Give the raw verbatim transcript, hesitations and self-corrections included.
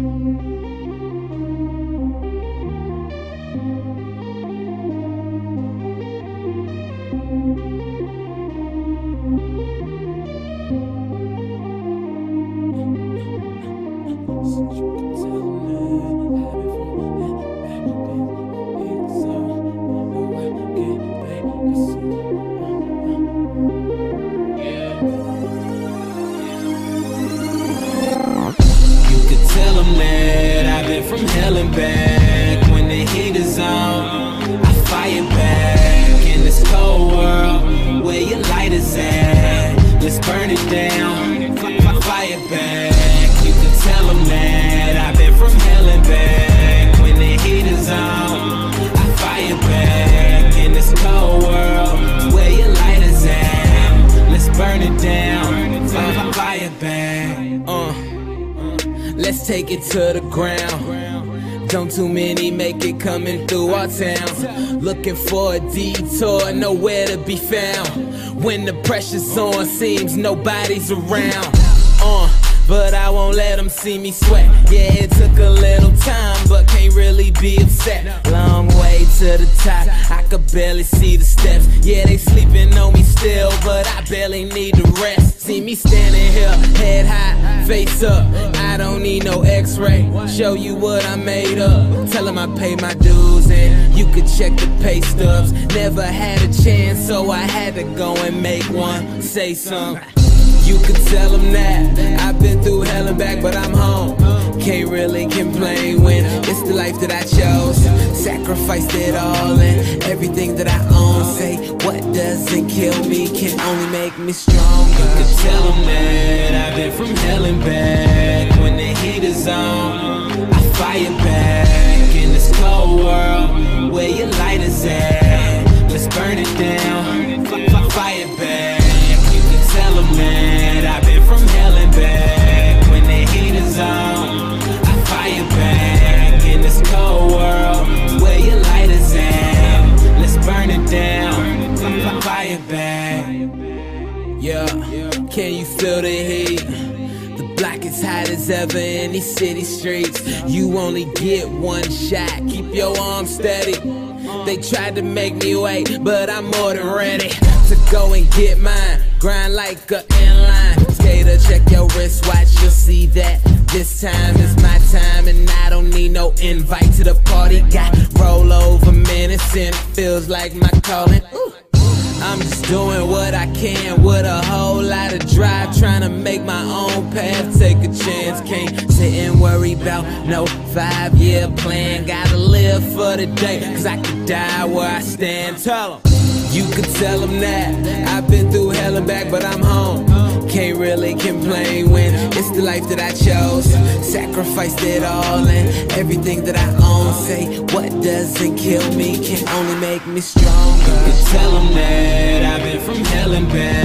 From hell and back, when the heat is on, I fire back in this cold world where your light is at. Let's burn it down, fire back. You can tell them that I've been from hell and back. When the heat is on, I fire back in this cold world where your light is at. Let's burn it down, fire back. Uh. Let's take it to the ground. Don't too many make it coming through our town. Looking for a detour, nowhere to be found. When the pressure's on, seems nobody's around. Uh, but I won't let them see me sweat. Yeah, it took a little time, but can't really be upset. Long way to the top, I could barely see the steps. Yeah, they sleeping on me still, but I barely need to rest. See me standing here, head high, face up. I don't need no x-ray, show you what I made up. Tell them I pay my dues and you could check the pay stubs. Never had a chance, so I had to go and make one. Say something. You could tell them that I've been through hell and back, but I'm home. Can't really complain when it's the life that I chose. Sacrificed it all and everything that I own. Say what doesn't kill me can only make me stronger. You could tell them that I've been from hell and back. When the heat is on, I fire back in this cold world where your light is at. Let's burn it down, fire back. Tell them that I've been from hell and back. When the heat is on, I fire back in this cold world where your light is at. Let's burn it down, fire back. Yeah, can you feel the heat? The block is hot as ever in these city streets. You only get one shot, keep your arms steady. They tried to make me wait, but I'm more than ready to go and get mine. Grind like a inline skater, check your wristwatch, you'll see that this time is my time. And I don't need no invite to the party. Got roll over minutes and it feels like my calling. Ooh. I'm just doing what I can with a whole lot of drive, trying to make my own path, take a chance. Can't sit and worry about no five-year plan. Gotta live for the day, cause I could die where I stand. Tell them, you could tell them that I've been through hell and back, but I'm home. Can't really complain when it's the life that I chose. Sacrificed it all and everything that I own. Say what doesn't kill me can only make me stronger. You could tell them that I've been from hell and back.